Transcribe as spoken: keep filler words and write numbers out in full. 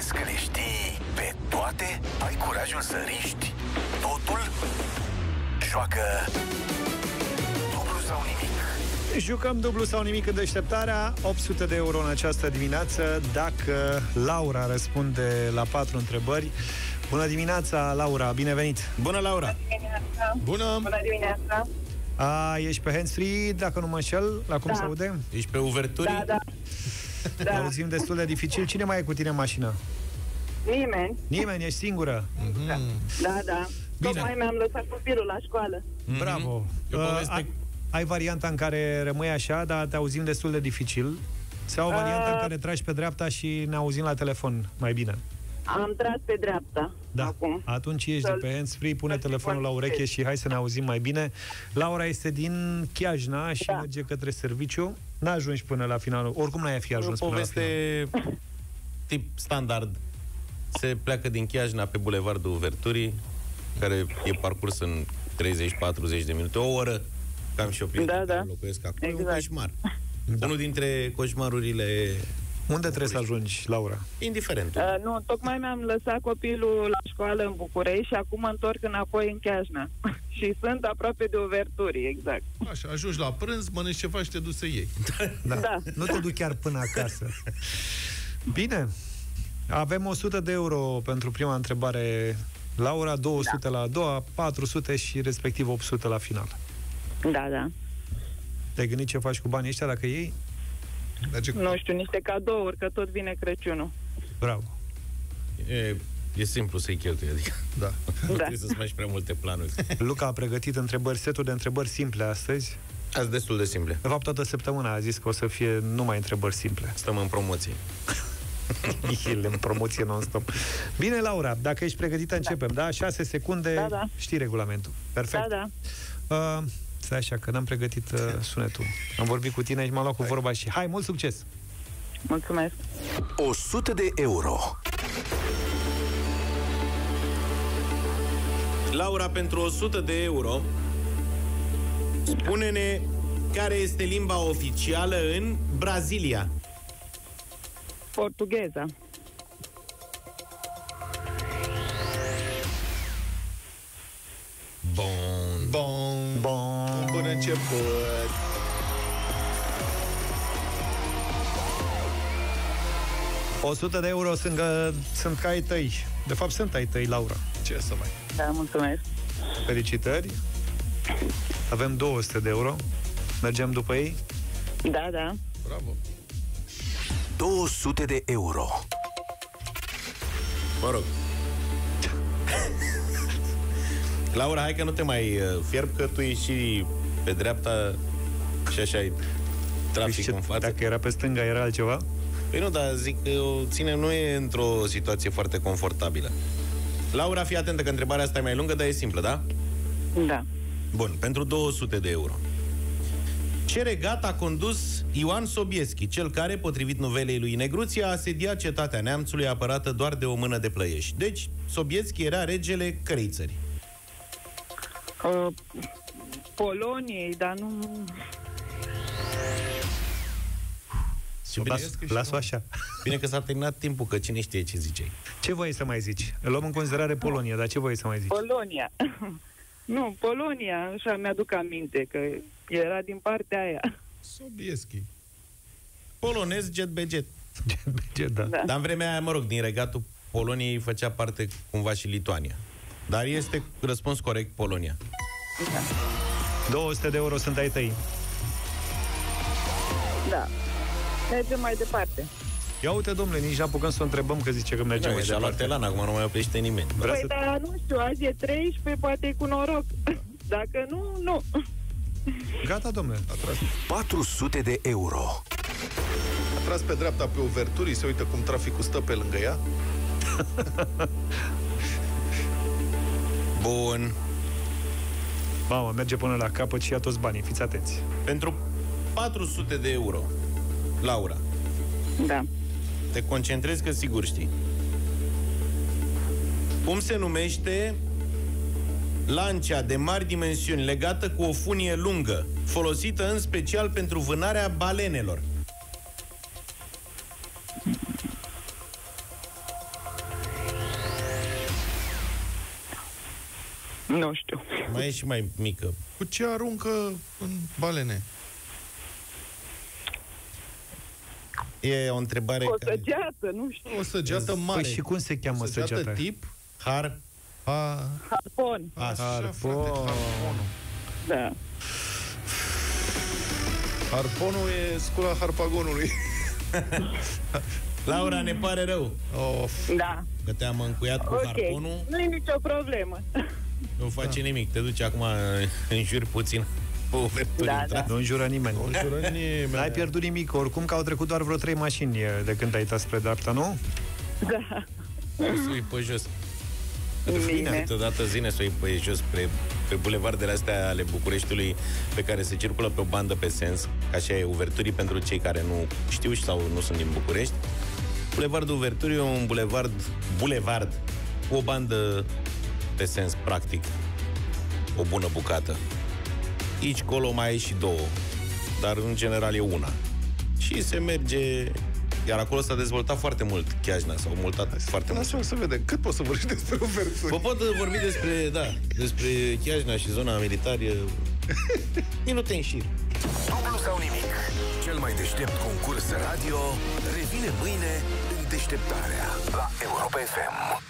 Crezi că le știi pe toate? Ai curajul să riști totul? Joacă dublu sau nimic. Jucăm dublu sau nimic în deșteptarea. opt sute de euro în această dimineață dacă Laura răspunde la patru întrebări. Bună dimineața, Laura, bine venit. Bună, Laura. Bună dimineața. Bună. Bună dimineața. A, ești pe hands-free, dacă nu mă înșel, la cum Da. se aude? Ești pe uverturi? Da, da. Da. Auzim destul de dificil. Cine mai e cu tine în mașină? Nimeni. Nimeni, ești singură. Da, da. Bine. Tocmai mi-am lăsat copilul la școală. Bravo. E o Uh, poveste- ai, ai varianta în care rămâi așa, dar te auzim destul de dificil? Sau o variantă Uh. în care tragi pe dreapta și ne auzim la telefon mai bine? Am tras pe dreapta. Da. Acum. Atunci ești de Să-l- pe hands-free, pune să-l telefonul la ureche conectez. și hai să ne auzim mai bine. Laura este din Chiajna și Da. merge către serviciu. N-ajungi până la finalul. Oricum n-ai fi O ajuns până la final. poveste tip standard. Se pleacă din Chiajna pe bulevardul Uverturii, care e parcurs în treizeci patruzeci de minute, o oră. Cam și eu prieten Da, da. care locuiesc acolo. E un Exact. coșmar. Da. Unul dintre coșmarurile Unde trebuie să ajungi, Laura? indiferent. Uh, nu, tocmai mi-am lăsat copilul la școală în București și acum mă întorc înapoi în Chiajna. Și sunt aproape de Uverturi, exact. Așa, ajungi la prânz, mănânci ceva și te duci să iei. Da. Da. Nu te duc chiar până acasă. Bine. Avem o sută de euro pentru prima întrebare, Laura, două sute Da. la a doua, patru sute și respectiv opt sute la final. Da, da. Te-ai gândit ce faci cu banii ăștia dacă iei? Merge cu... Nu știu, niște cadouri, că tot vine Crăciunul. Bravo. E, e simplu să-i cheltui, adică Da. nu Da. trebuie să-ți faci prea multe planuri. Luca a pregătit întrebări, setul de întrebări simple astăzi. Azi destul de simple. De fapt, toată săptămâna a zis că o să fie numai întrebări simple. Stăm în promoție. El în promoție non-stop. Bine, Laura, dacă ești pregătită, începem, da? șase secunde, Da, da. știi regulamentul. Perfect. Da, da. Uh, stai așa, că n-am pregătit uh, sunetul. Am vorbit cu tine și m-am luat cu vorba și hai, mult succes! Mulțumesc. o sută de euro. Laura, pentru o sută de euro, spune-ne care este limba oficială în Brazilia. Portugheza. Bun. Bun. Bun. Bun început. o sută de euro sunt, că, sunt ca ai tăi. De fapt, sunt ai tăi, Laura. Ce să mai... Da, mulțumesc. Felicitări. Avem două sute de euro. Mergem după ei. Da, da. Bravo. două sute de euro. Mă rog. Laura, hai că nu te mai uh, fierb, că tu ești și pe dreapta și așa ai trafic Ce- în față. Dacă era pe stânga, era altceva? Păi nu, dar zic că o ține, nu e într-o situație foarte confortabilă. Laura, fii atentă că întrebarea asta e mai lungă, dar e simplă, da? Da. Bun, pentru două sute de euro. Ce regat a condus Ioan Sobieski, cel care, potrivit novelei lui Negruția, a asediat cetatea Neamțului apărată doar de o mână de plăieși? Deci, Sobieski era regele cărei țări? Uh, Poloniei, dar nu... Las, las-o așa. Bine că s-a terminat timpul, că cine știe ce ziceai. Ce voiai să mai zici? Luăm în considerare Polonia, dar ce voiai să mai zici? Polonia. Nu, Polonia, așa mi-aduc aminte, că era din partea aia. Sobieski. Polonez, jet be jet. Ce, da. Da. Dar în vremea aia, mă rog, din regatul Poloniei făcea parte cumva și Lituania. Dar este răspuns corect Polonia. două sute de euro sunt ai tăi. Da. Mergem mai departe. Ia uite, domnule, nici n-apucăm să o întrebăm, că zice că mergem Da, mai și-a luat departe. elan, acum nu mai oprește nimeni. Vrea Păi, să... dar nu știu, azi e treisprezece, poate e cu noroc. Dacă nu, nu. Gata, domnule. A tras, patru sute de euro. a tras pe dreapta pe Uverturii, se uită cum traficul stă pe lângă ea. Bun. Mamă, merge până la capăt și ia toți banii, fiți atenți. Pentru patru sute de euro, Laura, Da. te concentrezi că sigur știi. Cum se numește lancea de mari dimensiuni legată cu o funie lungă, folosită în special pentru vânarea balenelor? Nu știu. Mai e și mai mică. Cu ce aruncă în balene? E o întrebare O care... săgeată, nu știu. O săgeată mare. Păi și cum se cheamă o săgeată săgeata? tip? Har... A... Harpon. Așa, Harpon. frate, harponul. Da. Harponul e scula harpagonului. Laura, ne pare rău Of. Da. că te-am încuiat cu Ok. harponul. Nu e nicio problemă. Nu face da. nimic. Te duci acum, înjuri puțin pe uverturi. Da, intra. da. Nu înjură nimeni. Nu jură nimeni. N-ai pierdut nimic, oricum că au trecut doar vreo trei mașini de când ai dat spre dreapta, nu? Da. Să iei pe jos. Bine. Câteodată zine să o iei pe jos pe, pe bulevardele astea ale Bucureștiului pe care se circulă pe o bandă pe sens, ca așa e uverturii pentru cei care nu știu sau nu sunt din București. Bulevardul Uverturii e un bulevard, bulevard cu o bandă pe sens, practic. O bună bucată. Aici, colo mai ai și două, dar în general e una. Și se merge... Iar acolo s-a dezvoltat foarte mult Chiajna, s-au multat foarte mult. Lasă-mă să vedem. Cât poți să vorbești despre uverturi? Vă pot vorbi despre, da, despre Chiajna și zona militară minute în șir. Dublu sau nimic. Cel mai deștept concurs radio revine mâine în deșteptarea la Europa F M.